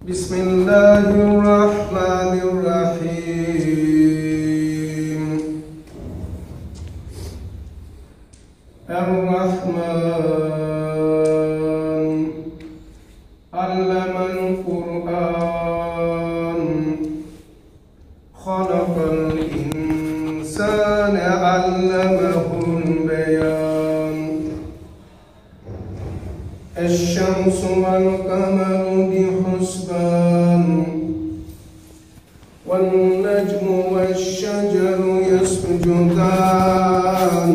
Bismillahirrahmanirrahim. Er-Rahman Allamal Kur'an Khalaqal insane allamahul beyan. Eş-şemsu vel kameru bihusban وَالنَّجْمُ وَالشَّجَرُ يَسْجُدَانِ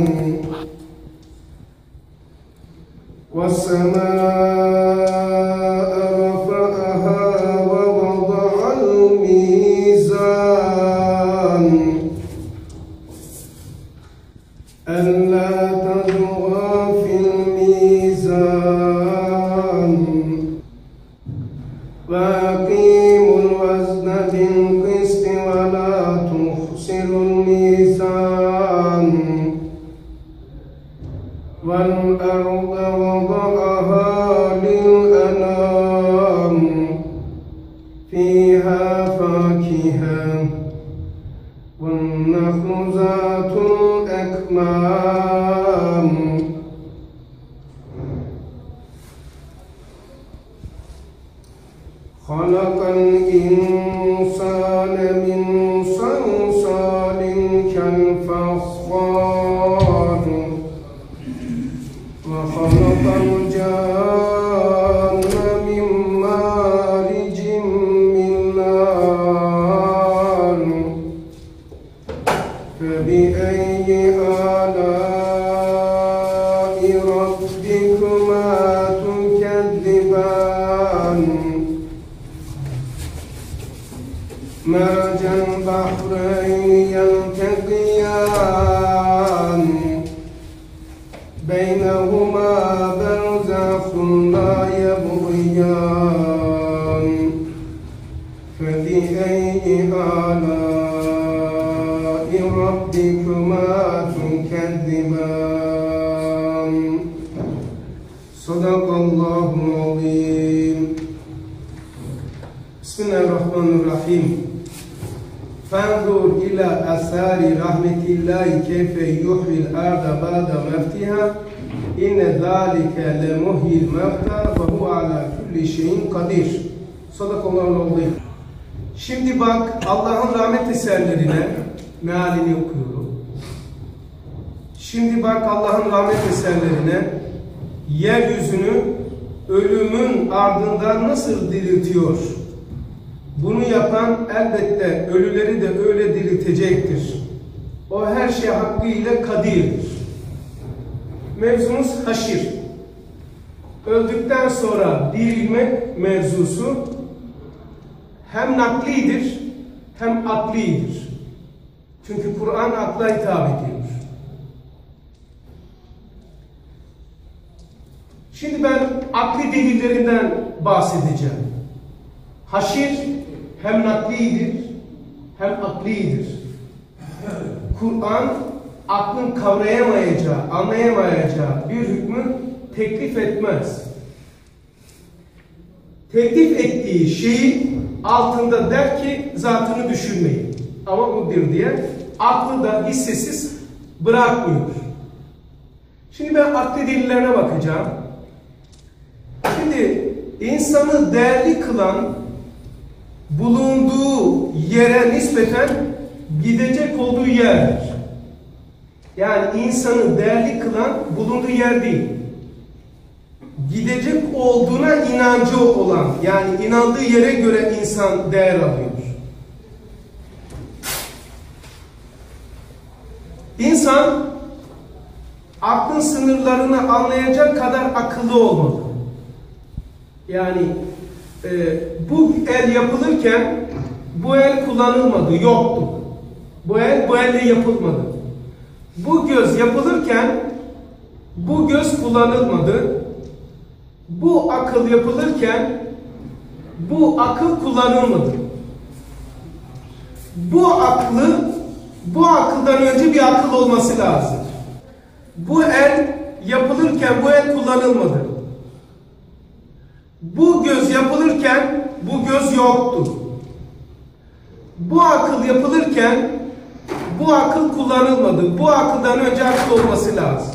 وَالسَّمَاءَ رَفَعَهَا وَوَضَعَ الْمِيزَانَ أَلَّا تَطْغَوْا فِي الْمِيزَانِ وَأَقِيمُوا الْوَزْنَ بِالْقِسْطِ وَلَا تُخْسِرُوا الْمِيزَانَ وَالْأَرْضَ وَضَعَهَا لِلْأَنَامِ فِيهَا فَاكِهَةٌ وَالنَّخْلُ ذَاتُ الْأَكْمَامِ خَلَقَ الْإِنسَانَ مِنْ صَلْصَالٍ كَالْفَخَّارِ وَخَلَقَ الْجَانَّ مِنْ مَارِجٍ مِنْ نَارٍ فَبِأَيِّ آلَاءِ رَبِّكُمَا تُكَذِّبَانِ مَرَجَ الْبَحْرَيْنِ يَلْتَقِيَانِ بَيْنَهُمَا بَرْزَخٌ لَا يَبْغِيَانِ فَبِأَيِّ آلَاءِ رَبِّكُمَا تُكَذِّبَانِ صَدَقَ اللّٰهُ الْعَظِيمُ. Bismillahirrahmanirrahim. فَانْظُرْ إِلَى أَثَارِ رَحْمَةِ اللّٰهِ كَيْفَ يُحْيِي الْأَرْضَ بَعْدَ مَوْتِهَا إِنَّ ذَٰلِكَ لَمُحْيِي الْمَوْتَى وَهُوَ عَلَى كُلِّ شَيْءٍ قَدِيرٌ. Sadakallahu'l-azim. Şimdi bak, Allah'ın rahmet eserlerine mealini okuyorum. Şimdi bak Allah'ın rahmet eserlerine, yeryüzünü ölümün ardından nasıl diriltiyor? Bunu yapan elbette ölüleri de öyle diriltecektir. O her şey hakkıyla kadirdir. Mevzumuz haşir. Öldükten sonra dirilmek mevzusu hem naklidir hem aklidir. Çünkü Kur'an akla hitap ediyor. Şimdi ben akli delillerinden bahsedeceğim. Haşir hem naklidir hem aklidir. Kur'an aklın kavrayamayacağı, anlayamayacağı bir hükmü teklif etmez. Teklif ettiği şeyi altında der ki zatını düşünmeyin. Ama budur diye aklı da hissesiz bırakmıyor. Şimdi ben akli delillerine bakacağım. Şimdi insanı değerli kılan bulunduğu yere nispeten gidecek olduğu yerdir. Yani insanı değerli kılan bulunduğu yer değil. Gidecek olduğuna inancı olan, yani inandığı yere göre insan değer alıyor. İnsan aklın sınırlarını anlayacak kadar akıllı olmalı. Yani bu el yapılırken bu el kullanılmadı, yoktu. Bu elle yapılmadı. Bu göz yapılırken bu göz kullanılmadı. Bu akıl yapılırken bu akıl kullanılmadı. Bu akıldan önce bir akıl olması lazım. Bu el yapılırken bu el kullanılmadı. Bu göz yapılırken bu göz yoktu. Bu akıl yapılırken bu akıl kullanılmadı. Bu akıldan önce akıl olması lazım.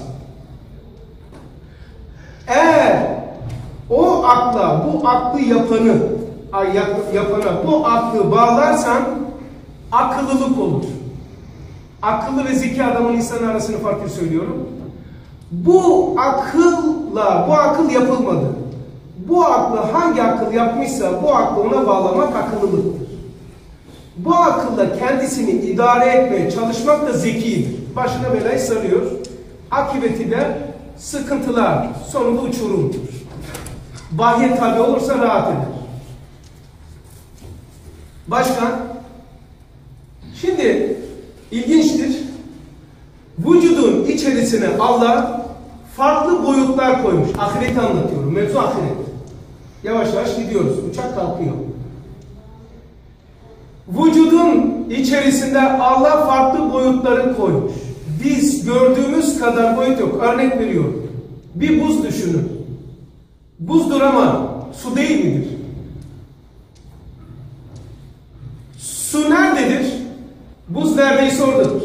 Eğer o akla, bu aklı yapana, bu aklı bağlarsan akıllılık olur. Akıllı ve zeki adamın insan arasını farklı söylüyorum. Bu akıl yapılmadı. Bu aklı hangi akıl yapmışsa bu aklı ona bağlamak akıllılıktır. Bu akılla kendisini idare etmeye çalışmak da zekidir. Başına belayı sarıyor. Akıbeti de sıkıntılar, sonunda uçurumdur. Bahye tabi olursa rahat eder. Başka? Şimdi ilginçtir. Vücudun içerisine Allah farklı boyutlar koymuş. Ahireti anlatıyorum. Mevzu ahiret. Yavaş yavaş gidiyoruz. Uçak kalkıyor. Vücudun içerisinde Allah farklı boyutları koymuş. Biz gördüğümüz kadar boyut yok. Örnek veriyorum. Bir buz düşünün. Buzdur ama su değil midir? Su nerededir? Buz neredeyse oradadır.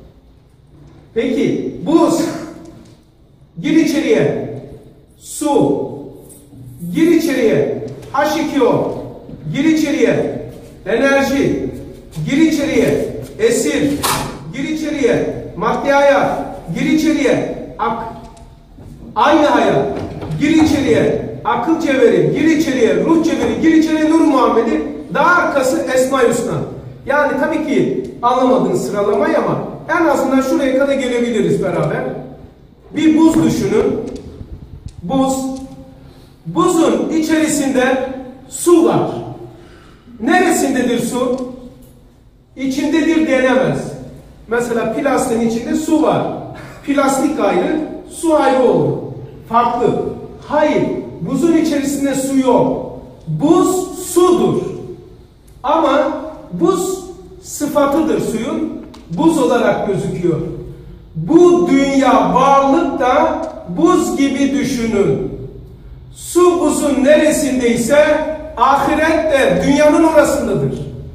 Peki buz gir içeriye. Su gir içeriye. H2O gir içeriye. Enerji gir içeriye. Esir gir içeriye. Maddi hayat gir içeriye. Aynı hayat gir içeriye. Akıl cevheri gir içeriye. Ruh cevheri gir içeriye. Nur Muhammed'i. Daha arkası Esma-i Hüsna. Yani tabii ki anlamadınız sıralamayı ama en azından şuraya kadar gelebiliriz beraber. Bir buz düşünün. Buz. Buzun içerisinde su var. Neresindedir su? İçindedir denemez. Mesela plastiğin içinde su var. Plastik ayrı, su ayrı oldu. Farklı. Hayır. Buzun içerisinde su yok. Buz sudur. Ama buz sıfatıdır suyun. Buz olarak gözüküyor. Bu dünya varlık da buz gibi düşünün. Su buzun neresindeyse ahiret de dünyanın orasındadır.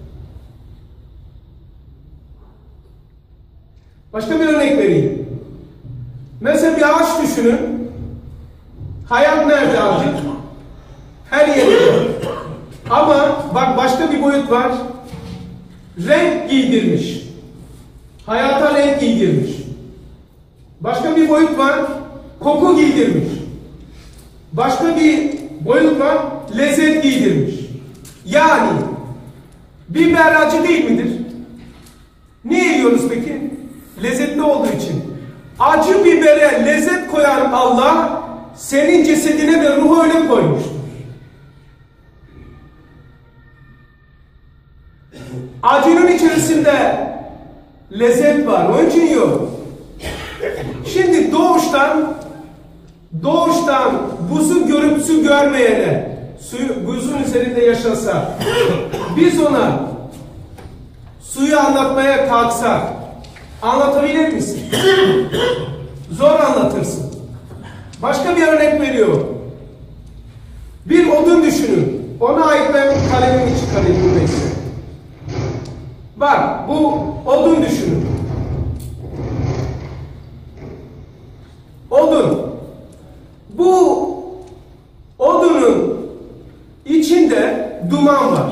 Başka bir örnek vereyim. Mesela bir ağaç düşünün. Hayat nerede ağacın? Her yerde. Ama bak başka bir boyut var. Renk giydirmiş. Hayata renk giydirmiş. Başka bir boyut var. Koku giydirmiş. Başka bir boyut var. Lezzet giydirmiş. Yani biber acı değil midir? Niye yiyoruz peki? Lezzetli olduğu için. Acı bibere lezzet koyan Allah senin cesedine de ruhu öyle koymuştur. Acının içerisinde lezzet var. Onun için yiyor. Şimdi doğuştan buzu görüp su görmeyene, buzun üzerinde yaşasa, biz ona suyu anlatmaya kalksak, anlatabilir misin? Zor anlatırsın. Başka bir örnek veriyor. Bir odun düşünün. Ona ait ben kalemimi çıkarayım bu mesele. Bak bu odun düşünün. Odun. Bu odunun içinde duman var.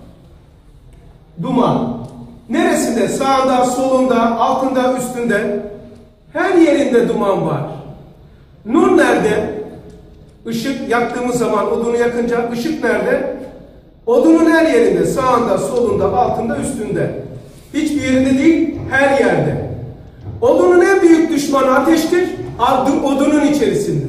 Duman. Neresinde? Sağında, solunda, altında, üstünde. Her yerinde duman var. Nur nerede? Işık yaktığımız zaman odunu yakınca ışık nerede? Odunun her yerinde. Sağında, solunda, altında, üstünde. Hiçbir yerinde değil, her yerde. Odunun en büyük düşmanı ateştir. Odunun içerisinde.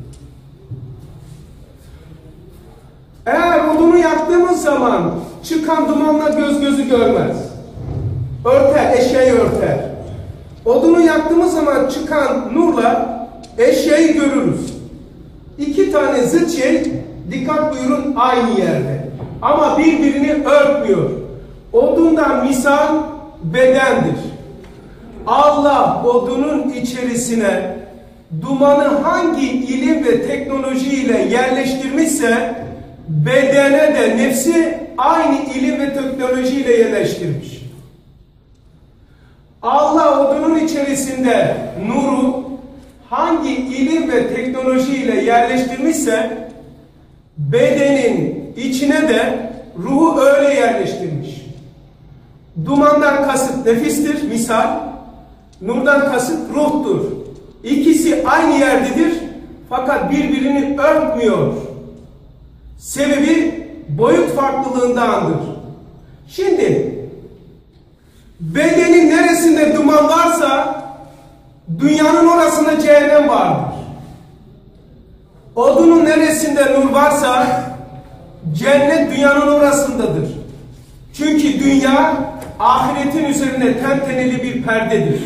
Eğer odunu yaktığımız zaman çıkan dumanla göz gözü görmez. Örter, eşeği örter. Odunu yaktığımız zaman çıkan nurla eşeği görürüz. İki tane zıt şey, dikkat buyurun, aynı yerde. Ama birbirini örtmüyor. Odundan misal bedendir. Allah odunun içerisine dumanı hangi ilim ve teknolojiyle yerleştirmişse bedene de nefsi aynı ilim ve teknolojiyle yerleştirmiş. Allah odunun içerisinde nuru hangi ilim ve teknolojiyle yerleştirmişse bedenin içine de ruhu öyle yerleştirmiş. Dumandan kasıt nefistir misal, nurdan kasıt ruhtur. İkisi aynı yerdedir fakat birbirini örtmüyor. Sebebi boyut farklılığındandır. Şimdi bedenin neresinde duman varsa dünyanın orasında cehennem vardır. Odunun neresinde nur varsa cennet dünyanın orasındadır. Çünkü dünya ahiretin üzerine tenteneli bir perdedir.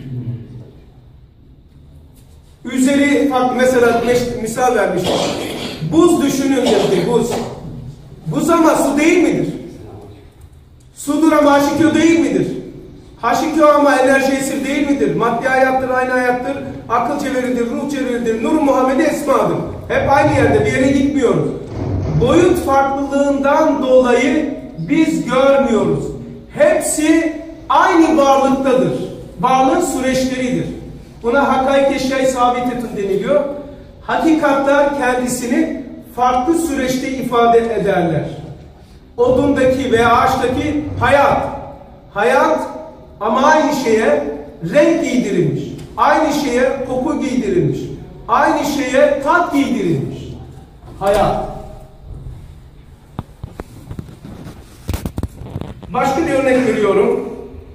Üzeri mesela misal vermiştim. Buz düşünün dedi, buz. Buz ama su değil midir? Sudur ama H2O değil midir? H2O ama enerji esir değil midir? Maddi hayattır, aynı hayattır. Akıl cevheridir, ruh cevheridir. Nur Muhammed esmadır. Hep aynı yerde, bir yere gitmiyoruz. Boyut farklılığından dolayı biz görmüyoruz. Hepsi aynı varlıktadır. Varlığın süreçleridir. Buna hakaik eşyayı sabitetun deniliyor. Hakikatler kendisini farklı süreçte ifade ederler. Odundaki veya ağaçtaki hayat. Hayat ama aynı şeye renk giydirilmiş. Aynı şeye koku giydirilmiş. Aynı şeye tat giydirilmiş. Hayat. Başka bir örnek veriyorum.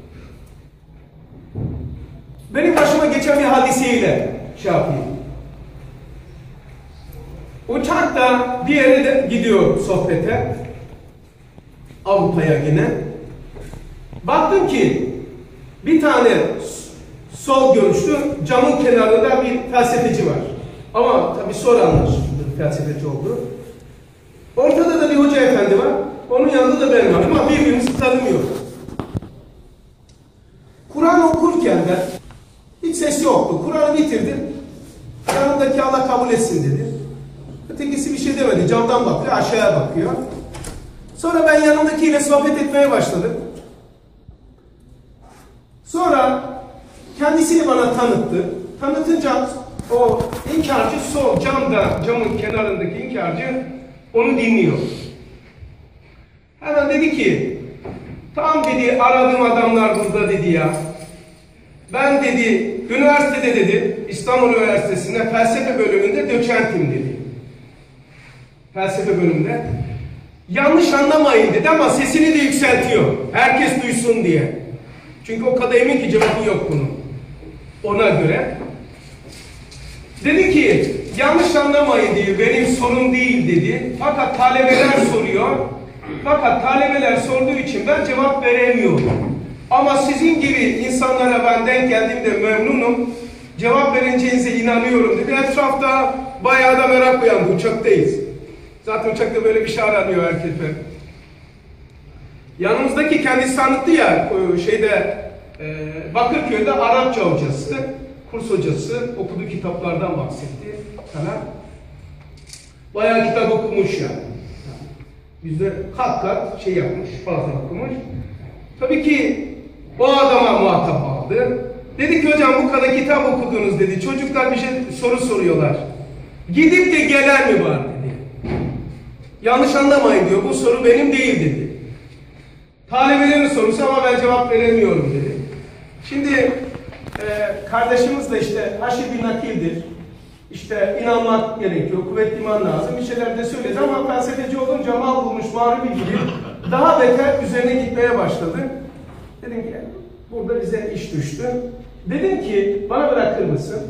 Benim başıma geçen bir hadiseyle şey yapayım. Uçakta bir yere de gidiyor sohbete. Avrupa'ya yine. Baktım ki bir tane sol görüşlü camın kenarında bir felsefeci var. Ama tabii sonra anlaşıldı felsefeci oldu. Ortada da bir hoca efendi var. Onun yanında da ben varım ama birbirimizi tanımıyor. Kur'an okurken de hiç ses yoktu. Kur'an'ı bitirdi. Yanındaki Allah kabul etsin dedi. Ötekisi bir şey demedi. Camdan bakıyor, aşağıya bakıyor. Sonra ben yanındakiyle sohbet etmeye başladım. Sonra kendisini bana tanıttı. Tanıtınca o inkarcı sol camın kenarındaki inkarcı onu dinliyor. Hemen dedi ki, tam dedi aradığım adamlar burada dedi ya. Ben dedi üniversitede dedi İstanbul Üniversitesi'nde felsefe bölümünde doçentim dedi. Felsefe bölümünde. Yanlış anlamayın dedi ama sesini de yükseltiyor. Herkes duysun diye. Çünkü o kadar emin ki cevabı yok bunun. Ona göre. Dedi ki yanlış anlamayın diyor, benim sorun değil dedi. Fakat talebeler soruyor. Fakat talebeler sorduğu için ben cevap veremiyorum. Ama sizin gibi insanlara ben denk geldiğimde memnunum. Cevap vereceğinize inanıyorum dedi. Etrafta bayağı da merak uyandı. Uçaktayız. Zaten uçakta böyle bir şey aranıyor herkese. Yanımızdaki kendisi anlattı ya Bakırköy'de Arapça hocası, kurs hocası okuduğu kitaplardan bahsetti sana. Bayağı kitap okumuş yani. Bizde kat şey yapmış, fazla okumuş. Tabii ki o adama muhatap aldı. Dedi ki hocam bu kadar kitap okudunuz dedi. Çocuklar bir soru soruyorlar. Gidip de gelen mi var dedi. Yanlış anlamayın diyor. Bu soru benim değil dedi. Talebelerin sorusu ama ben cevap veremiyorum dedi. Şimdi kardeşimiz de işte haşi bir nakildir. İşte inanmak gerekiyor, kuvvetli iman lazım. Bir şeyler de söyledi ama felsefeci olunca mal bulmuş mağrubi gibi daha beter üzerine gitmeye başladı. Dedim ki burada bize iş düştü. Dedim ki bana bırakır mısın?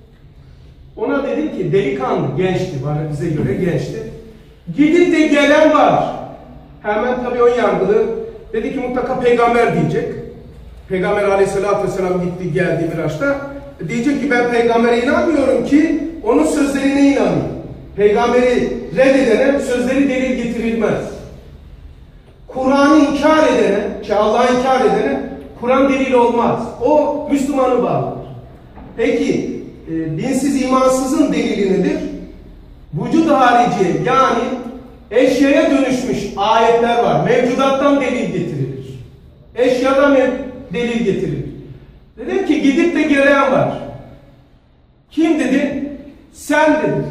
Ona dedim ki delikanlı, gençti, bana bize göre gençti. Gidip de gelen var. Hemen tabii ön yargılı. Dedi ki mutlaka peygamber diyecek. Peygamber aleyhissalatü vesselam gitti geldi Miraç'ta. Diyecek ki ben peygambere inanmıyorum ki onun sözlerine inanıyorum. Peygamberi reddedene sözleri delil getirilmez. Kur'an'ı inkar edene, ki Allah'ı inkar edene Kur'an delil olmaz. O Müslümanı bağlar. Peki dinsiz imansızın delili nedir? Vücud harici yani eşyaya dönüşmüş ayetler var. Mevcudattan delil getirilir. Eşyadan delil getirilir. Dedim ki gidip de gelen var. Kim dedi? Sen dedi.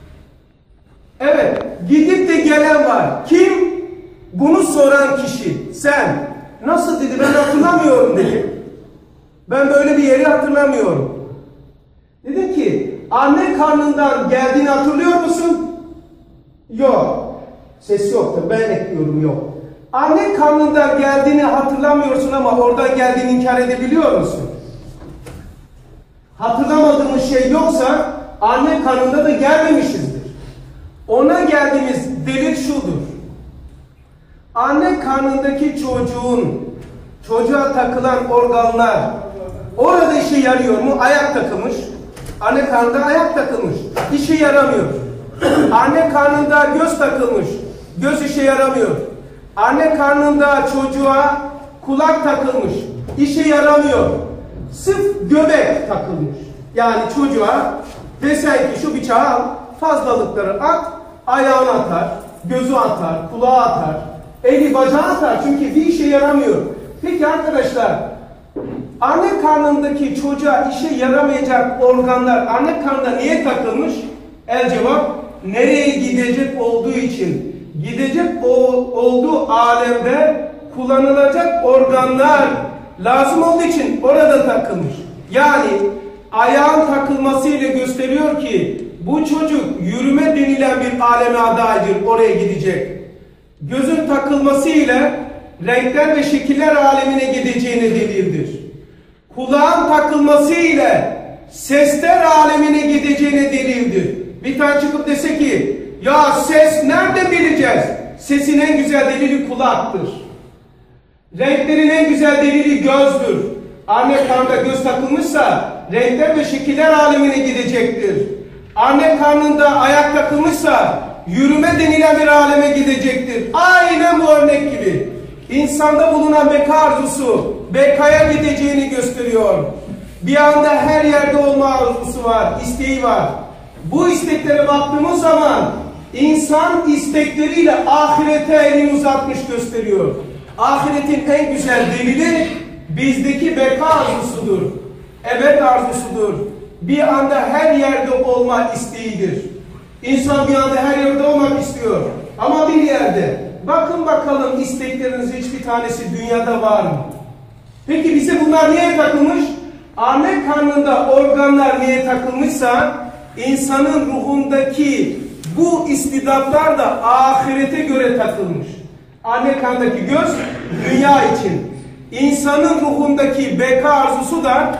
Evet, gidip de gelen var. Kim? Bunu soran kişi. Sen. Nasıl dedi? Ben hatırlamıyorum dedi. Ben böyle bir yeri hatırlamıyorum. Dedim ki anne karnından geldiğini hatırlıyor musun? Yok. Ses yoktu. Ben ekliyorum, yok. Anne karnından geldiğini hatırlamıyorsun ama oradan geldiğini inkar edebiliyor musun? Hatırlamadığımız şey yoksa anne karnında da gelmemişizdir. Ona geldiğimiz delil şudur. Anne karnındaki çocuğa takılan organlar orada işe yarıyor mu? Ayak takılmış. Anne karnında ayak takılmış. İşe yaramıyor. Anne karnında göz takılmış. Göz işe yaramıyor. Anne karnında çocuğa kulak takılmış. İşe yaramıyor. Sırf göbek takılmış. Yani çocuğa desen ki şu bıçağı al, fazlalıkları at, ayağını atar, gözü atar, kulağı atar, eli bacağı atar. Çünkü bir işe yaramıyor. Peki arkadaşlar, anne karnındaki çocuğa işe yaramayacak organlar anne karnında niye takılmış? El cevap, nereye gidecek olduğu için. Gidecek olduğu alemde kullanılacak organlar lazım olduğu için orada takılmış. Yani ayağın takılmasıyla gösteriyor ki bu çocuk yürüme denilen bir aleme adaydır, oraya gidecek. Gözün takılmasıyla renkler ve şekiller alemine gideceğine delildir. Kulağın takılmasıyla sesler alemine gideceğine delildir. Bir tane çıkıp dese ki ya ses nerede bileceğiz? Sesin en güzel delili kulaktır. Renklerin en güzel delili gözdür. Anne karnında göz takılmışsa renkler ve şekiller alemine gidecektir. Anne karnında ayak takılmışsa yürüme denilen bir aleme gidecektir. Aynen bu örnek gibi. İnsanda bulunan beka arzusu bekaya gideceğini gösteriyor. Bir anda her yerde olma arzusu var, isteği var. Bu isteklere baktığımız zaman insan istekleriyle ahirete elini uzatmış gösteriyor. Ahiretin en güzel delili bizdeki beka arzusudur. Ebed arzusudur. Bir anda her yerde olma isteğidir. İnsan bir anda her yerde olmak istiyor. Ama bir yerde. Bakın bakalım isteklerinizin hiçbir tanesi dünyada var mı? Peki bize bunlar niye takılmış? Anne karnında organlar niye takılmışsa insanın ruhundaki bu istidatlar da ahirete göre takılmış. Anne karnındaki göz dünya için. İnsanın ruhundaki beka arzusu da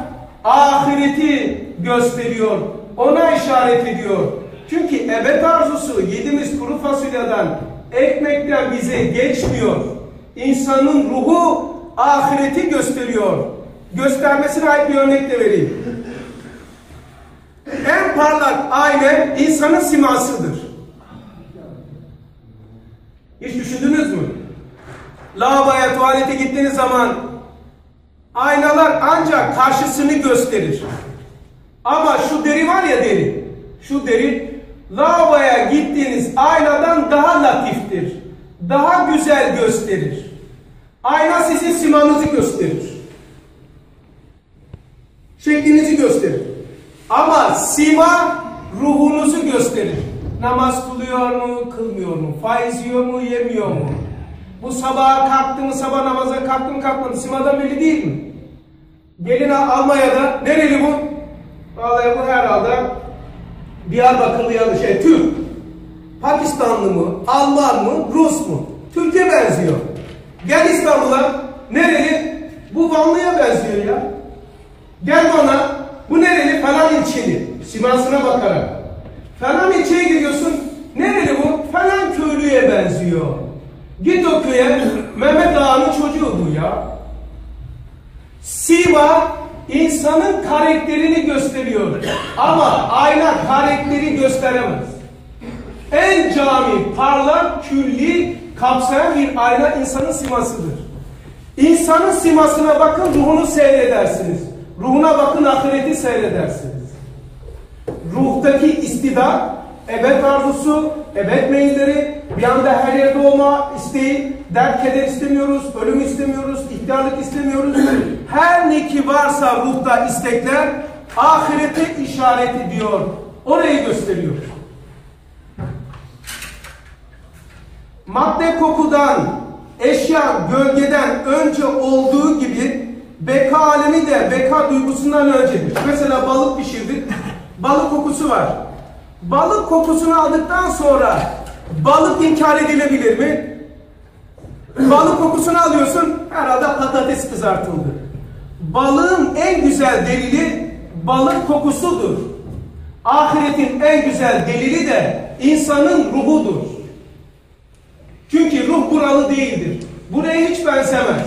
ahireti gösteriyor. Ona işaret ediyor. Çünkü ebed arzusu yediğimiz kuru fasulyeden, ekmekten bize geçmiyor. İnsanın ruhu ahireti gösteriyor. Göstermesine ait bir örnek de vereyim. En parlak ayna insanın simasıdır. Hiç düşündünüz mü? Lavaboya, tuvalete gittiğiniz zaman aynalar ancak karşısını gösterir. Ama şu deri var ya deri, şu deri lavaboya gittiğiniz aynadan daha latiftir. Daha güzel gösterir. Ayna sizin simanızı gösterir. Şeklinizi gösterir. Ama sima ruhunuzu gösterir. Namaz kılıyor mu, kılmıyor mu? Faiz yiyor mu, yemiyor mu? Bu sabaha kalktı mı, sabah namaza kalktı mı, kalkmadı? Simadan belli değil mi? Gelin Almanya'da, nereli bu? Vallahi bu herhalde Diyarbakırlı ya da Türk. Pakistanlı mı, Alman mı, Rus mu? Türkiye benziyor. Gel İstanbul'a, nereli? Bu Vanlı'ya benziyor ya. Gel bana, bu nereli? Falan ilçeli. Simasına bakarak. Falan ilçeye gidiyorsun, nereli bu? Falan köylüye benziyor. Git o köye, Mehmet Ağa'nın çocuğu bu ya. Sima, insanın karakterini gösteriyor. Ama ayna karakteri gösteremez. En cami, parlak, külli, kapsayan bir ayna insanın simasıdır. İnsanın simasına bakın, ruhunu seyredersiniz. Ruhuna bakın, ahireti seyredersiniz. Ruhtaki istidat, ebed arzusu, ebed meyilleri, Bir anda her yerde olma isteği, dert keder istemiyoruz, ölüm istemiyoruz, ihtiyarlık istemiyoruz. Her ne ki varsa ruhta istekler, ahirete işaret ediyor. Orayı gösteriyor. Madde kokudan, eşya gölgeden önce olduğu gibi beka alemi de beka duygusundan öncedir. Mesela balık pişirdik, balık kokusu var. Balık kokusunu aldıktan sonra balık inkar edilebilir mi? Balık kokusunu alıyorsun, herhalde patates kızartıldı. Balığın en güzel delili balık kokusudur. Ahiretin en güzel delili de insanın ruhudur. Çünkü ruh buralı değildir. Buraya hiç benzemez.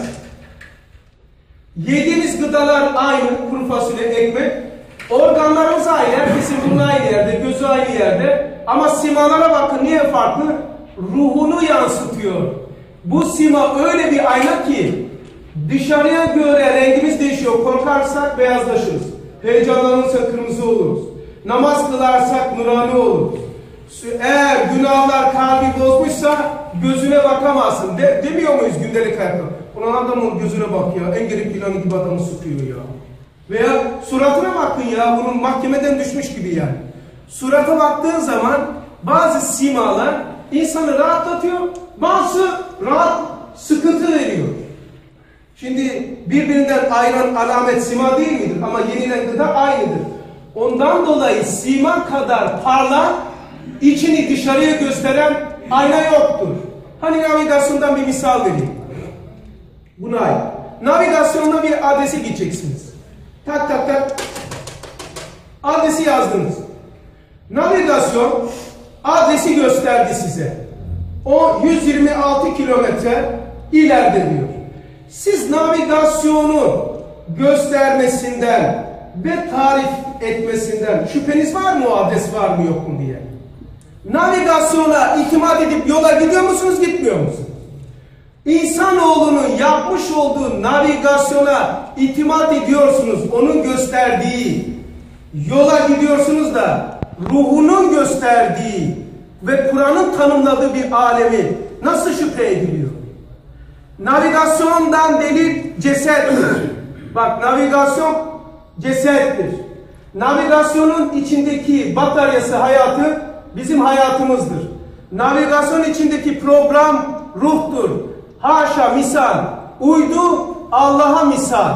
Yediğimiz gıdalar aynı, kuru fasulye, ekmek. Organlarımız aynı, herkesin burnu aynı yerde, gözü aynı yerde. Ama simalara bakın, niye farklı? Ruhunu yansıtıyor. Bu sima öyle bir ayna ki dışarıya göre rengimiz değişiyor. Korkarsak beyazlaşırız. Heyecanlanırsak kırmızı oluruz. Namaz kılarsak nurani oluruz. Eğer günahlar kalbi bozmuşsa gözüne bakamazsın. Demiyor muyuz gündelik hayatta? Ulan adamın gözüne bak ya, en geri planı gibi adamı sıkıyor ya. Veya suratına bakın ya, bunun mahkemeden düşmüş gibi yani. Surata baktığın zaman bazı simalar insanı rahatlatıyor, bazı rahat sıkıntı veriyor. Şimdi birbirinden ayrılan alamet sima değil midir? Ama yenilen gıda aynıdır. Ondan dolayı sima kadar parlak, içini dışarıya gösteren ayna yoktur. Hani navigasyondan bir misal vereyim. Buna ait. Navigasyonda bir adrese gideceksiniz. Tak tak tak. Adresi yazdınız. Navigasyon adresi gösterdi size. O 126 kilometre ileride diyor. Siz navigasyonun göstermesinden ve tarif etmesinden şüpheniz var mı, o adres var mı yok mu diye? Navigasyona itimat edip yola gidiyor musunuz, gitmiyor musunuz? İnsanoğlunun yapmış olduğu navigasyona itimat ediyorsunuz. Onun gösterdiği yola gidiyorsunuz da ruhunun gösterdiği ve Kur'an'ın tanımladığı bir alemi nasıl şüphe ediliyor? Navigasyondan delil cesettir. Bak, navigasyon cesettir. Navigasyonun içindeki bataryası hayatı bizim hayatımızdır. Navigasyon içindeki program ruhtur. Haşa misal, uydu Allah'a misal.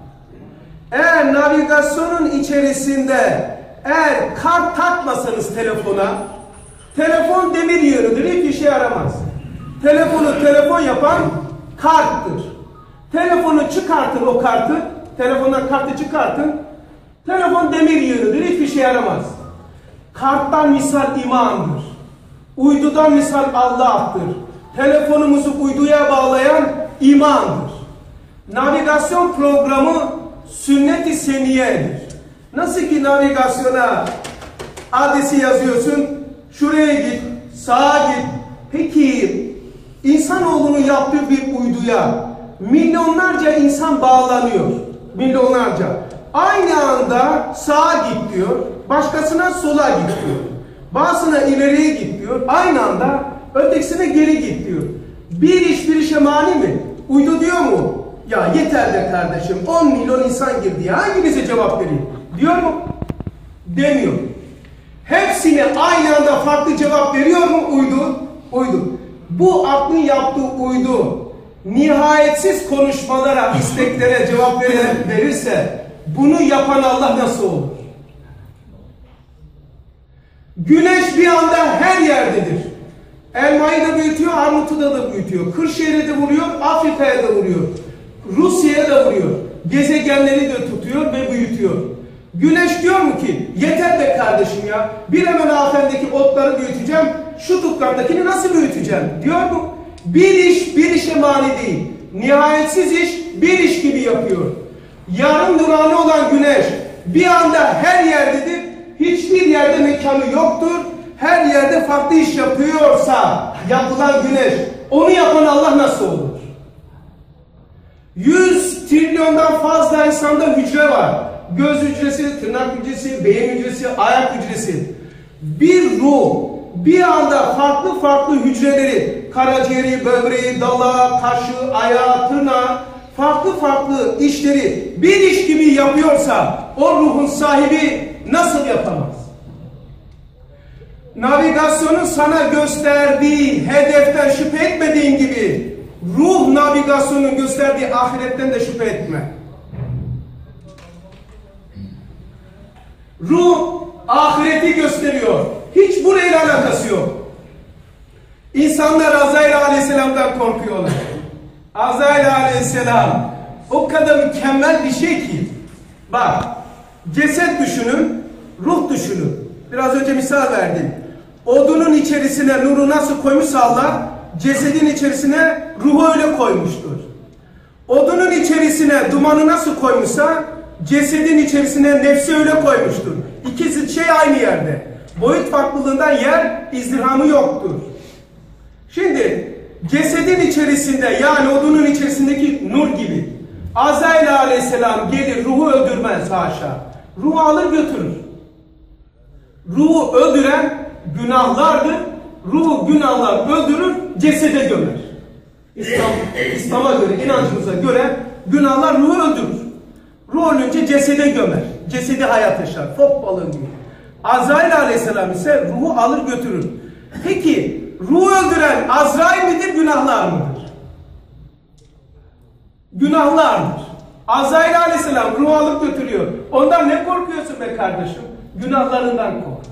Eğer navigasyonun içerisinde eğer kart takmasanız telefona, telefon demir yığınıdır, hiç işe yaramaz. Telefonu telefon yapan karttır. Telefonu çıkartın, o kartı, telefondan kartı çıkartın, telefon demir yığınıdır, hiçbir şey yaramaz. Karttan misal imandır. Uydudan misal Allah'tır. Telefonumuzu uyduya bağlayan imandır. Navigasyon programı sünnet-i seniyedir. Nasıl ki navigasyona adresi yazıyorsun, şuraya git, sağa git. Peki insanoğlunun yaptığı bir uyduya milyonlarca insan bağlanıyor. Milyonlarca. Aynı anda sağa git diyor, başkasına sola git diyor. Bazısına ileriye git diyor, aynı anda ötekisine geri git diyor. Bir iş bir işe mani mi? Uydu diyor mu? Ya yeter be kardeşim, 10 milyon insan girdi ya, hanginize cevap vereyim? Diyor mu? Demiyor. Hepsine aynı anda farklı cevap veriyor mu? Uydu. Uydu. Bu aklın yaptığı uydu nihayetsiz konuşmalara, isteklere cevap verirse bunu yapan Allah nasıl olur? Güneş bir anda her yerdedir. Elmayı da büyütüyor, armutu da büyütüyor. Kırşehir'e de vuruyor, Afrika'ya da vuruyor. Rusya'ya da vuruyor. Gezegenleri de tutuyor ve büyütüyor. Güneş diyor mu ki, yeter be kardeşim ya, bir hemen afendeki otları büyüteceğim, şu tutkandakini nasıl büyüteceğim diyor mu? Bir iş bir işe mani değil. Nihayetsiz iş bir iş gibi yapıyor. Yarın nurani olan güneş bir anda her yerdedir. Hiçbir yerde mekanı yoktur. Her yerde farklı iş yapıyorsa yapılan güneş, onu yapan Allah nasıl olur? 100 trilyondan fazla insanda hücre var. Göz hücresi, tırnak hücresi, beyin hücresi, ayak hücresi. Bir ruh bir anda farklı farklı hücreleri, karaciğeri, böbreği, dalağı, kaşı, ayağı, tırnağı, farklı farklı işleri bir iş gibi yapıyorsa o ruhun sahibi nasıl yapamaz? Navigasyonun sana gösterdiği hedeften şüphe etmediğin gibi ruh navigasyonun gösterdiği ahiretten de şüphe etme. Ruh ahireti gösteriyor. Hiç burayla alakası yok. İnsanlar Azrail Aleyhisselam'dan korkuyorlar. Azrail Aleyhisselam o kadar mükemmel bir şey ki. Bak, ceset düşünün, ruh düşünün. Biraz önce misal verdim. Odunun içerisine nuru nasıl koymuşsa Allah, cesedin içerisine ruhu öyle koymuştur. Odunun içerisine dumanı nasıl koymuşsa, cesedin içerisine nefsi öyle koymuştur. İkisi şey aynı yerde. Boyut farklılığından yer izdihamı yoktur. Şimdi cesedin içerisinde, yani odunun içerisindeki nur gibi Azrail Aleyhisselam gelir, ruhu öldürmez haşa. Ruhu alır götürür. Ruhu öldüren günahlardır. Ruhu günahlar öldürür, cesede gömer. İslam'a göre, inancımıza göre günahlar ruhu öldürür. Ruh ölünce cesede gömer. Cesedi hayat yaşar. Fok balığı gibi. Azrail Aleyhisselam ise ruhu alır götürür. Peki ruhu öldüren Azrail midir, günahlar mıdır? Günahlardır. Azrail Aleyhisselam ruhu alıp götürüyor. Ondan ne korkuyorsun be kardeşim? Günahlarından kork.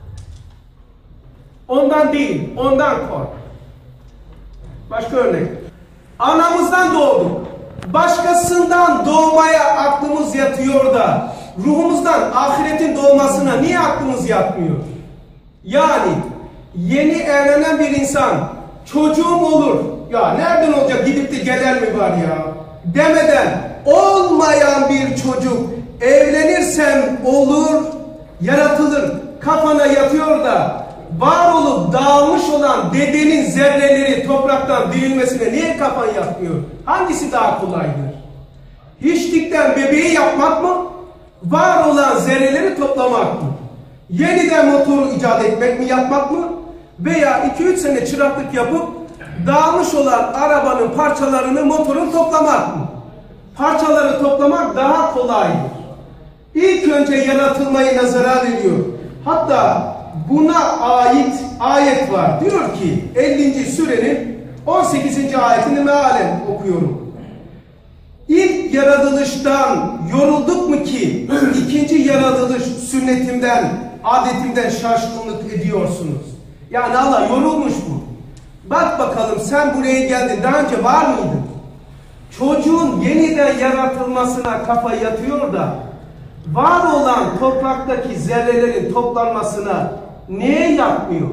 Ondan değil, ondan kork. Başka örnek. Anamızdan doğduk. Başkasından doğmaya aklımız yatıyor da ruhumuzdan ahiretin doğmasına niye aklımız yatmıyor? Yani yeni evlenen bir insan çocuğum olur. Ya nereden olacak, gidip de gelen mi var ya? Demeden olmayan bir çocuk evlenirsem olur, yaratılır. Kafana yatıyor da var olup dağılmış olan dedenin zerreleri topraktan dirilmesine niye kafan yatmıyor? Hangisi daha kolaydır? Hiçlikten bebeği yapmak mı? Var olan zerreleri toplamak mı? Yeniden motoru icat etmek mi, yapmak mı? Veya 2-3 sene çıraklık yapıp dağılmış olan arabanın parçalarını, motorunu toplamak mı? Parçaları toplamak daha kolaydır. İlk önce yaratılmayı nazara veriyor. Hatta buna ait ayet var. Diyor ki 50. sürenin 18. ayetini mealen okuyorum. İlk yaratılıştan yorulduk mu ki ikinci yaratılış sünnetimden, adetimden şaşkınlık ediyorsunuz? Yani Allah yorulmuş mu? Bak bakalım, sen buraya geldin, daha önce var mıydın? Çocuğun yeniden yaratılmasına kafa yatıyor da var olan topraktaki zerrelerin toplanmasına niye yapmıyor?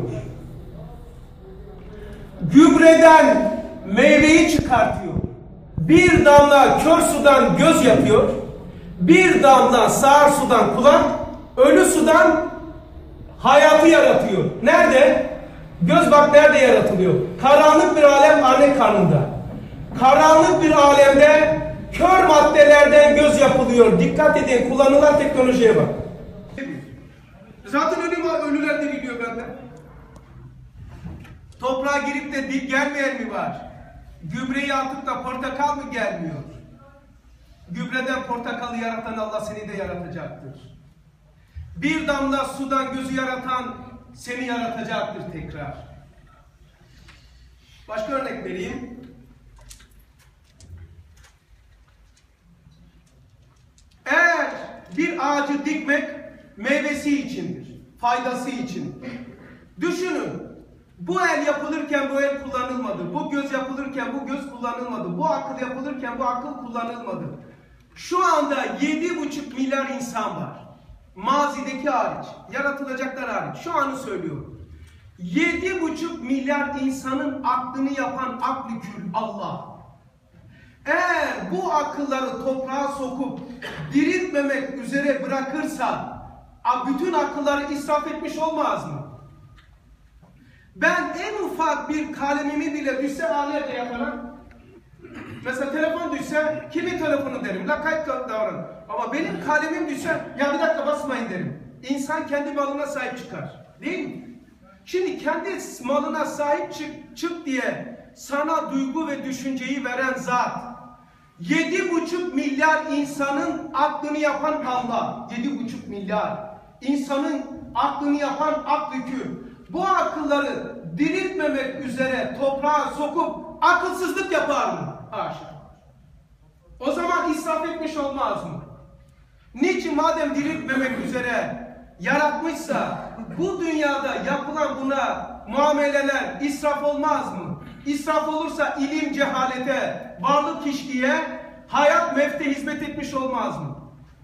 Gübreden meyveyi çıkartıyor. Bir damla kör sudan göz yapıyor. Bir damla sağır sudan kulak, ölü sudan hayatı yaratıyor. Nerede? Göz bak nerede yaratılıyor? Karanlık bir alem anne karnında. Karanlık bir alemde kör maddelerden göz yapılıyor. Dikkat edin, kullanılan teknolojiye bak. Zaten ölüler de biliyor benden. Toprağa girip de gelmeyen mi var? Gübreyi atıp da portakal mı gelmiyor? Gübreden portakalı yaratan Allah seni de yaratacaktır. Bir damla sudan gözü yaratan seni yaratacaktır tekrar. Başka örnek vereyim. Eğer bir ağacı dikmek meyvesi içindir, faydası için. Düşünün. Bu el yapılırken bu el kullanılmadı. Bu göz yapılırken bu göz kullanılmadı. Bu akıl yapılırken bu akıl kullanılmadı. Şu anda 7,5 milyar insan var. Mazideki hariç, yaratılacaklar hariç. Şu anı söylüyorum. 7,5 milyar insanın aklını yapan aklı kül Allah. Eğer bu akılları toprağa sokup diriltmemek üzere bırakırsa bütün akılları israf etmiş olmaz mı? Ben en ufak bir kalemimi bile düşse nerede yaparım? Mesela telefon düşse kimin telefonu derim? La kayıt davran. Ama benim kalemim düşse ya bir dakika basmayın derim. İnsan kendi malına sahip çıkar. Değil mi? Şimdi kendi malına sahip çık diye sana duygu ve düşünceyi veren zat, 7,5 milyar insanın aklını yapan Allah, 7,5 milyar insanın aklını yapan ak yükü, bu akılları diriltmemek üzere toprağa sokup akılsızlık yapar mı? Haşa. O zaman israf etmiş olmaz mı? Niçin madem diriltmemek üzere yaratmışsa bu dünyada yapılan buna muameleler israf olmaz mı? İsraf olursa ilim cehalete, varlık kişiliğe, hayat mefte hizmet etmiş olmaz mı?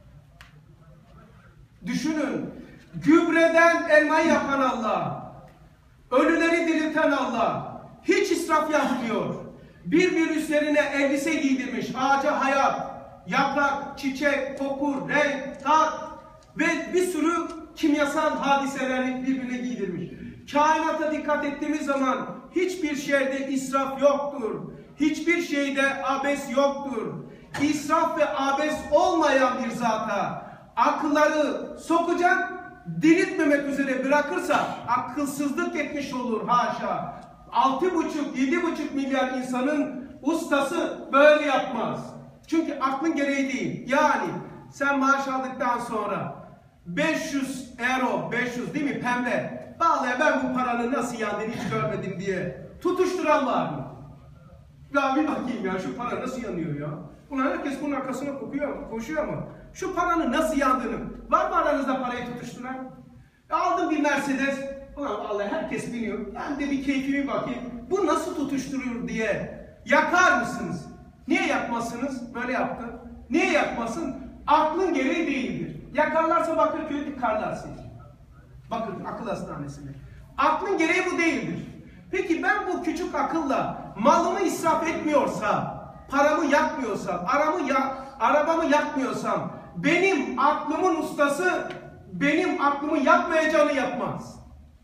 Düşünün, gübreden elmayı yapan Allah, ölüleri dirilten Allah, hiç israf yapmıyor. Birbirine elbise giydirmiş, ağaca hayat, yaprak, çiçek, koku, renk, tat ve bir sürü kimyasal hadiselerini birbirine giydirmiş. Kainata dikkat ettiğimiz zaman hiçbir şeyde israf yoktur. Hiçbir şeyde abes yoktur. İsraf ve abes olmayan bir zata akılları sokacak, diriltmemek üzere bırakırsa akılsızlık etmiş olur haşa. 6,5-7,5 milyar insanın ustası böyle yapmaz. Çünkü aklın gereği değil. Yani sen maaş aldıktan sonra 500 euro, 500 değil mi pembe, vallahi ben bu paranın nasıl yandığını hiç görmedim diye tutuşturan var mı? Ya bir bakayım ya şu para nasıl yanıyor ya? Ulan herkes bunun arkasına koşuyor ama şu paranın nasıl yandığını, var mı aranızda parayı tutuşturan? Aldım bir Mercedes, ulan vallahi herkes biniyor, ben de bir keyfime bakayım, bu nasıl tutuşturuyor diye yakar mısınız? Niye yakmazsınız? Böyle yaptı. Niye yakmasın? Aklın gereği değildir. Yakarlarsa Bakırköy'ü tıkarlar sizi. Bakın akıl hastanesine. Aklın gereği bu değildir. Peki ben bu küçük akılla malımı israf etmiyorsam, paramı yakmıyorsam, arabamı yakmıyorsam, benim aklımın ustası benim aklımı yakmayacağını yapmaz.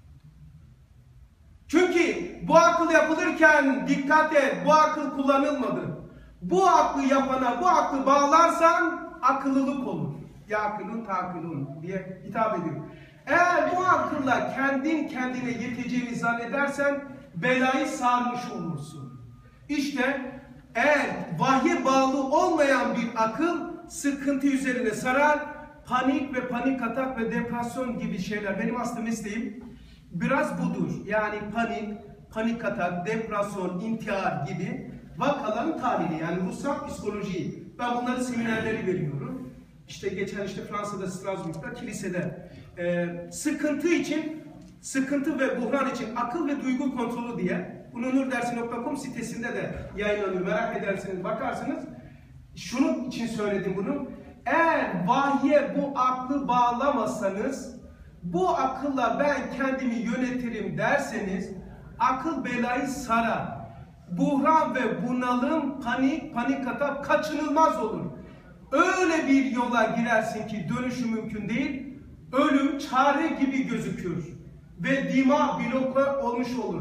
Çünkü bu akıl yapılırken dikkat et, bu akıl kullanılmadı. Bu aklı yapana, bu aklı bağlarsan akıllılık olur. Ya akılın takılın diye hitap ediyor. Eğer bu akılla kendin kendine yeteceğini zannedersen belayı sarmış olursun. İşte eğer vahye bağlı olmayan bir akıl sıkıntı üzerine sarar, panik ve panik atak ve depresyon gibi şeyler. Benim aslında mesleğim biraz budur. Yani panik atak, depresyon, intihar gibi vakaların tahlili, yani ruhsal psikoloji. Ben bunları seminerleri veriyorum. İşte geçen Fransa'da, Strasbourg'da, kilisede sıkıntı ve buhran için akıl ve duygu kontrolü diye, bunu nurdersi.com sitesinde de yayınlanıyor. Merak ederseniz bakarsınız. Şunun için söyledim bunu. Eğer vahye bu aklı bağlamasanız, bu akılla ben kendimi yönetirim derseniz, akıl belayı sarar. Buhran ve bunalım, panik atak kaçınılmaz olur. Öyle bir yola girersin ki dönüşü mümkün değil, ölüm çare gibi gözükür ve dima bloke olmuş olur.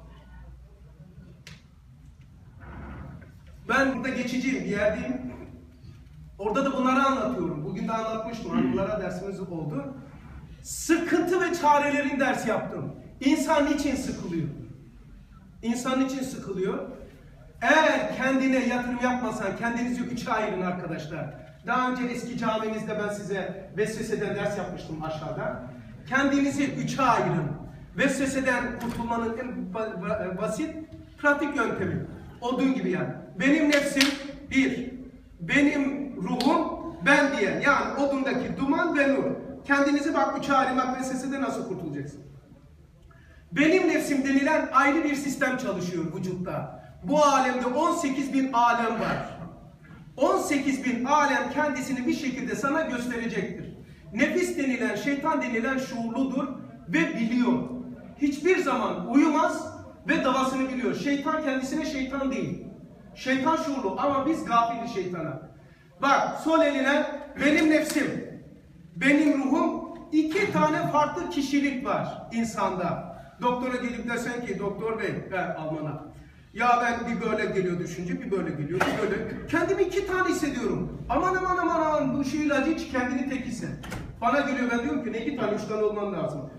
Ben burada geçiciyim, bir yerdeyim. Orada da bunları anlatıyorum. Bugün de anlatmıştım, hanımlara dersimiz oldu. Sıkıntı ve çarelerin dersi yaptım. İnsan niçin sıkılıyor? İnsan niçin sıkılıyor? Eğer kendine yatırım yapmasan, kendinizi üçe ayırın arkadaşlar. Daha önce eski camimizde ben size vesveseden ders yapmıştım aşağıda. Kendinizi üçe ayırın. Vesveseden kurtulmanın en basit, pratik yöntemi. Odun gibi yani. Benim nefsim bir, benim ruhum ben diye. Yani odundaki duman ve nur. Kendinizi bak üçe ayırmak vesveseden nasıl kurtulacaksın? Benim nefsim denilen ayrı bir sistem çalışıyor vücutta. Bu alemde 18.000 alem var. 18.000 alem kendisini bir şekilde sana gösterecektir. Nefis denilen, şeytan denilen şuurludur ve biliyor. Hiçbir zaman uyumaz ve davasını biliyor. Şeytan kendisine şeytan değil. Şeytan şuurlu ama biz gafiliz şeytana. Bak sol eline benim nefsim, benim ruhum, 2 tane farklı kişilik var insanda. Doktora gelip desen ki doktor bey, ben Alman'a. Ya ben bir böyle geliyor düşünce, bir böyle geliyor, bir böyle. Kendimi 2 tane hissediyorum. Aman bu şu ilacı hiç kendini tek hisset. Bana geliyor, ben diyorum ki ne 2 tane 3 tane olman lazım.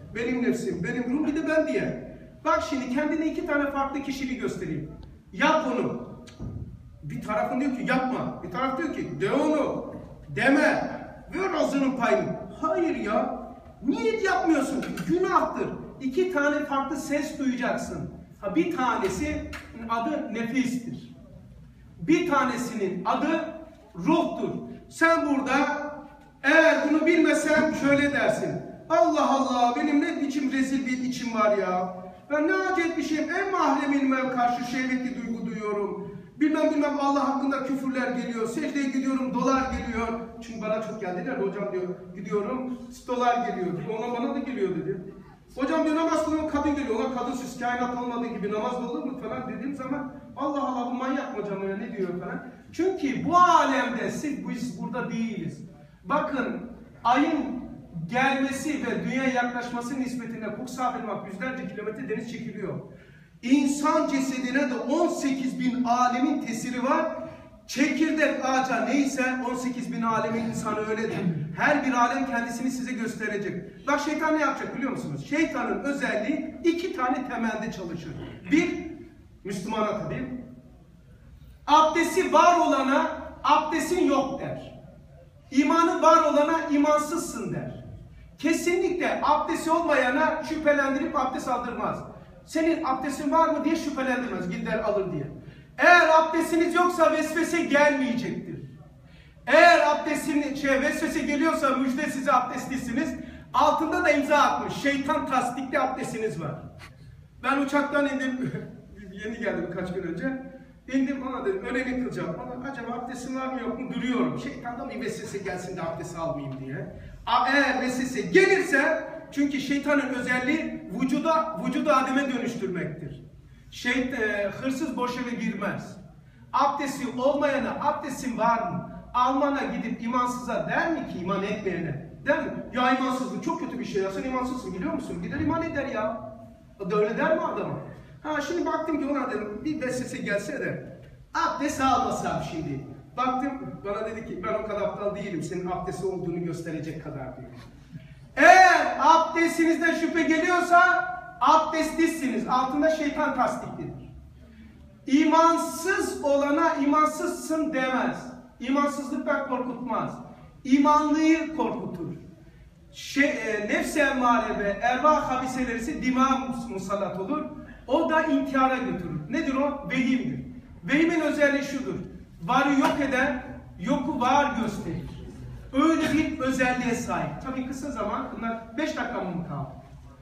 benim nefsim, benim ruhum, bir de ben diye. Bak şimdi kendine 2 tane farklı kişiliği göstereyim. Yap onu. Bir tarafın diyor ki yapma. Bir taraf diyor ki de onu. Deme. Ver ağzının payını. Hayır ya. Niye yapmıyorsun? Günahtır. 2 tane farklı ses duyacaksın. Bir tanesi adı nefistir. Bir tanesinin adı ruhtur. Sen burada eğer bunu bilmesen şöyle dersin. Allah Allah, benim ne biçim rezil bir içim var ya. Ben ne acayip bir şeyim. En mahremime karşı şehvetli duygu duyuyorum. Bilmem Allah hakkında küfürler geliyor. Secdeye gidiyorum, dolar geliyor. Çünkü bana çok geldiler. Hocam diyor, gidiyorum, dolar geliyor. Ona bana da geliyor dedi. Hocam diyor, namaz kılıyor, kadın geliyor. Ona kadınsız, kainat olmadığı gibi namaz olur mu falan dediğim zaman Allah Allah, bu manyak mı hocam ya, ne diyor falan. Çünkü bu alemde biz burada değiliz. Bakın, ayın gelmesi ve dünyaya yaklaşması nispetinde Kuksabel bak yüzlerce kilometre deniz çekiliyor. İnsan cesedine de 18.000 alemin tesiri var. Çekirdek ağaca neyse 18.000 alemin insanı öyledir. Her bir alem kendisini size gösterecek. Bak şeytan ne yapacak biliyor musunuz? Şeytanın özelliği 2 tane temelde çalışır. Bir, Müslümana tabii. Abdesti var olana abdestin yok der. İmanı var olana imansızsın der. Kesinlikle abdesti olmayana şüphelendirip abdest aldırmaz. Senin abdestin var mı diye şüphelendirmez, gider alır diye. Eğer abdestiniz yoksa vesvese gelmeyecektir. Eğer vesvese geliyorsa müjde, size abdestlisiniz. Altında da imza atmış. Şeytan tasdikli abdestiniz var. Ben uçaktan indim. Yeni geldim birkaç gün önce. İndim, ona dedim öğleni kılacağım. Ona acaba abdestin var mı yok mu, duruyorum. Şeytandan bir vesvese gelsin de abdest almayayım diye. Eğer vesvese gelirse, çünkü şeytanın özelliği vücudu Adem'e dönüştürmektir. Hırsız boş eve girmez. Abdesti olmayana abdestin var mı? Almana gidip imansıza der mi ki, iman etmeyene? Der mi? Ya imansızlık çok kötü bir şey ya, sen imansızsın biliyor musun? Gider iman eder ya. O da öyle der mi adama? Şimdi baktım ki ona dedim bir vesvese gelse de abdest almasam şimdi. Baktım bana dedi ki ben o kadar aptal değilim, senin abdesti olduğunu gösterecek kadar diyor. Eğer abdestinizden şüphe geliyorsa abdestlisiniz. Altında şeytan tasdiklidir. İmansız olana imansızsın demez. İmansızlıktan korkutmaz. İmanlıyı korkutur. Nefs-i emmare ve ervah habiselerisi dima musallat olur. O da intihara götürür. Nedir o? Vehimdir. Vehimin özelliği şudur. Varı yok eden, yoku var gösterir. Öyle bir özelliğe sahip. Tabii kısa zaman, bunlar 5 dakika mı kaldı?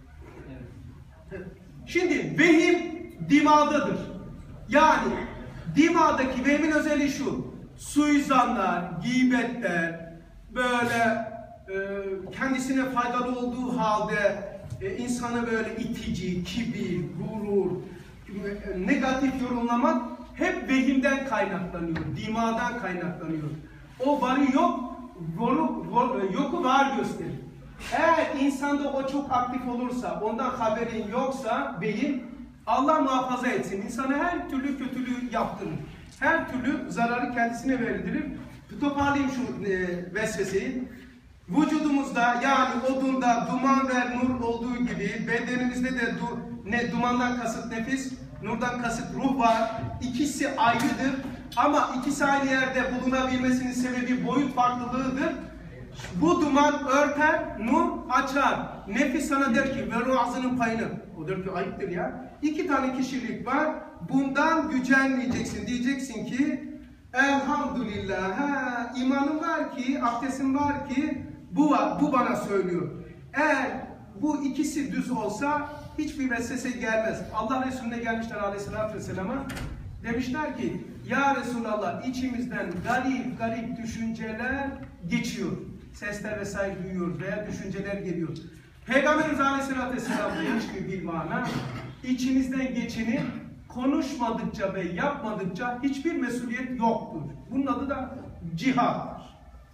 Şimdi vehim dimadadır. Yani dimadaki vehimin özelliği şu. Suizanlar, gıybetler, böyle kendisine faydalı olduğu halde insanı böyle itici, kibir, gurur, negatif yorumlamak hep vehimden kaynaklanıyor, dimadan kaynaklanıyor. O varı yok, yoku var gösterir. Eğer insanda o çok aktif olursa, ondan haberin yoksa beyin, Allah muhafaza etsin, insana her türlü kötülüğü yaptırır. Her türlü zararı kendisine verdirir. Toparlayayım şu vesveseyi. Vücudumuzda yani odunda duman ve nur olduğu gibi bedenimizde de dumandan kasıt nefis, nurdan kasıt ruh var. İkisi ayrıdır ama ikisi aynı yerde bulunabilmesinin sebebi boyut farklılığıdır. Bu duman örter, nur açar. Nefis sana der ki ver o ağzının payını. O der ki ayıptır ya. 2 tane kişilik var. Bundan gücenmeyeceksin. Diyeceksin ki elhamdülillah. İmanım var ki, abdestim var ki bu bana söylüyor. Eğer bu ikisi düz olsa hiçbir vesvese gelmez. Allah Resulüne gelmişler aleyhissalatü vesselama. Demişler ki ya Resulallah içimizden garip düşünceler geçiyor. Sesler vesaire duyuyoruz veya düşünceler geliyor. Peygamberimiz aleyhissalatü vesselam demiş ki bir mana, içinizden geçeni konuşmadıkça ve yapmadıkça hiçbir mesuliyet yoktur. Bunun adı da cihattır.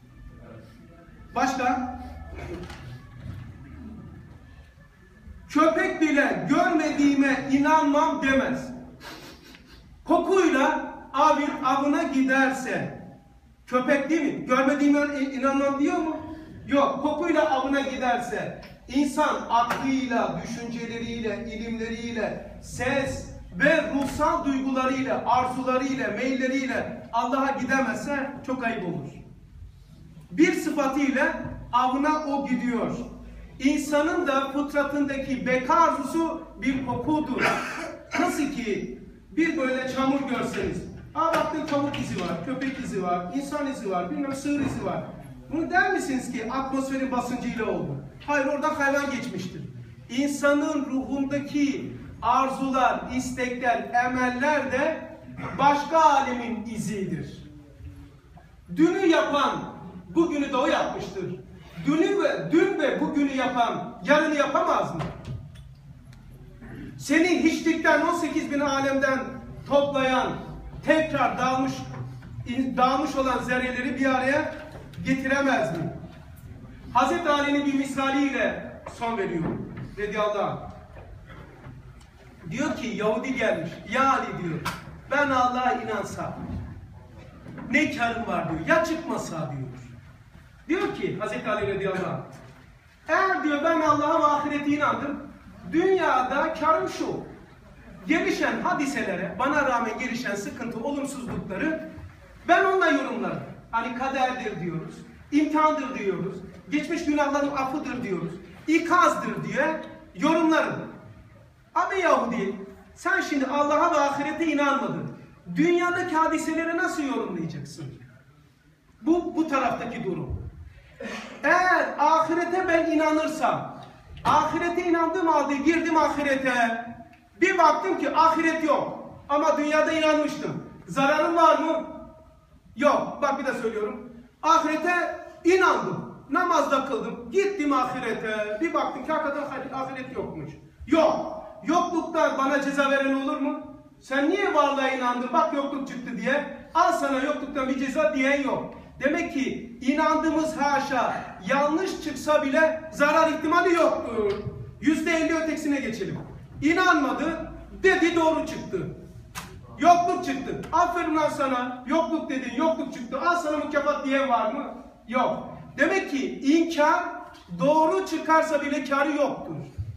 Başka? Köpek bile görmediğime inanmam demez. Kokuyla avına giderse, köpek değil mi? Görmediğime inanmam diyor mu? Yok, kokuyla avına giderse, İnsan aklıyla, düşünceleriyle, ilimleriyle, ses ve ruhsal duygularıyla, arzularıyla, meilleriyle Allah'a gidemezse çok ayıp olur. Bir sıfatıyla avına o gidiyor. İnsanın da fıtratındaki beka arzusu bir kokudur. Nasıl ki bir böyle çamur görseniz, baktın tavuk izi var, köpek izi var, insan izi var, bilmem sığır izi var. Bunu der misiniz ki atmosferin basıncıyla oldu? Hayır, oradan hayvan geçmiştir. İnsanın ruhundaki arzular, istekler, emeller de başka alemin izidir. Dünü yapan bugünü de o yapmıştır. Dün ve bugünü yapan yarını yapamaz mı? Seni hiçlikten 18.000 alemden toplayan, tekrar dağılmış olan zerreleri bir araya getiremez mi? Hazreti Ali'nin bir misaliyle son veriyorum. Radiyallahu anh. Diyor ki Yahudi gelmiş. Ya Ali diyor, ben Allah'a inansam ne karım var diyor. Ya çıkmasa diyor. Diyor ki Hazreti Ali radıyallahu anh, eğer diyor ben Allah'a ve ahirete inandım, dünyada karım şu: gelişen hadiselere, bana rağmen gelişen sıkıntı, olumsuzlukları ben onunla yorumlarım. Hani kaderdir diyoruz, imtihandır diyoruz, geçmiş günahların affıdır diyoruz, ikazdır diye yorumlarım. Abi Yahudi, sen şimdi Allah'a ve ahirete inanmadın. Dünyadaki hadiseleri nasıl yorumlayacaksın? Bu taraftaki durum. Eğer ahirete ben inanırsam, ahirete inandığım halde girdim ahirete, bir baktım ki ahiret yok. Ama dünyada inanmıştım. Zararım var mı? Yok. Bak bir de söylüyorum. Ahirete inandım. Namazda kıldım. Gittim ahirete. Bir baktım ki hakikaten ahiret yokmuş. Yok. Yokluktan bana ceza veren olur mu? Sen niye varlığa inandın? Bak yokluk çıktı diye. Al sana yokluktan bir ceza diyen yok. Demek ki inandığımız haşa yanlış çıksa bile zarar ihtimali yoktur. %50 ötekisine geçelim. İnanmadı, dedi, doğru çıktı. Yokluk çıktı. Aferin lan sana. Yokluk dedin, yokluk çıktı. Al sana mükafat diyen var mı? Yok. Demek ki inkar doğru çıkarsa bile kârı yoktur.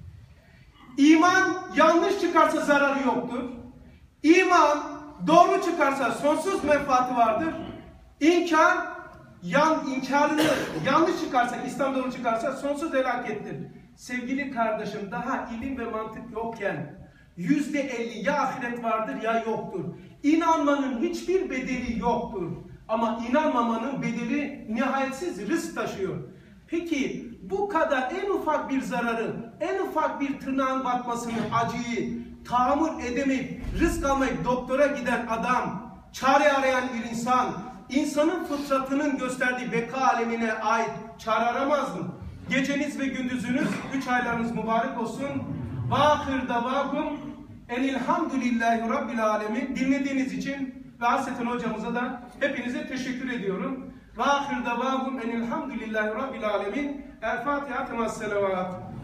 İman yanlış çıkarsa zararı yoktur. İman doğru çıkarsa sonsuz menfaati vardır. İnkar inkarını yanlış çıkarsa, İslam doğru çıkarsa sonsuz helakettir. Sevgili kardeşim, daha ilim ve mantık yokken %50 ya ahiret vardır ya yoktur. İnanmanın hiçbir bedeli yoktur. Ama inanmamanın bedeli nihayetsiz rızk taşıyor. Peki bu kadar en ufak bir zararı, en ufak bir tırnağın batmasını, acıyı tahammül edemeyip rızk almayıp doktora giden adam, çare arayan bir insan, insanın fıtratının gösterdiği beka alemine ait çare aramaz mı? Geceniz ve gündüzünüz, 3 aylarınız mübarek olsun. Vâhir davâkum enilhamdülillahi rabbil alemin. Dinlediğiniz için ve Hasrettin hocamıza da hepinize teşekkür ediyorum. Vâhir davâkum enilhamdülillahi rabbil alemin. El Fatiha temas selavat.